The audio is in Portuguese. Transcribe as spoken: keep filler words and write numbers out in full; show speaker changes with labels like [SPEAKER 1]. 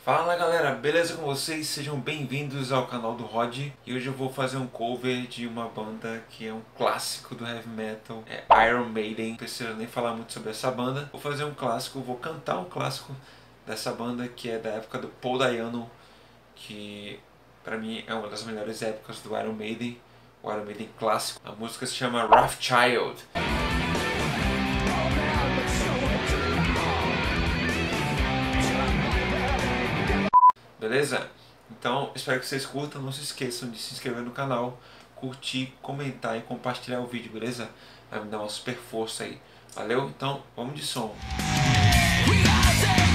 [SPEAKER 1] Fala galera, beleza com vocês? Sejam bem-vindos ao canal do Rod. E hoje eu vou fazer um cover de uma banda que é um clássico do heavy metal, é Iron Maiden. Não preciso nem falar muito sobre essa banda. Vou fazer um clássico, vou cantar um clássico dessa banda que é da época do Paul Dayano, que pra mim é uma das melhores épocas do Iron Maiden, o Iron Maiden clássico. A música se chama Wrathchild. Beleza? Então, espero que vocês curtam. Não se esqueçam de se inscrever no canal, curtir, comentar e compartilhar o vídeo, beleza? Vai me dar uma super força aí. Valeu? Então, vamos de som.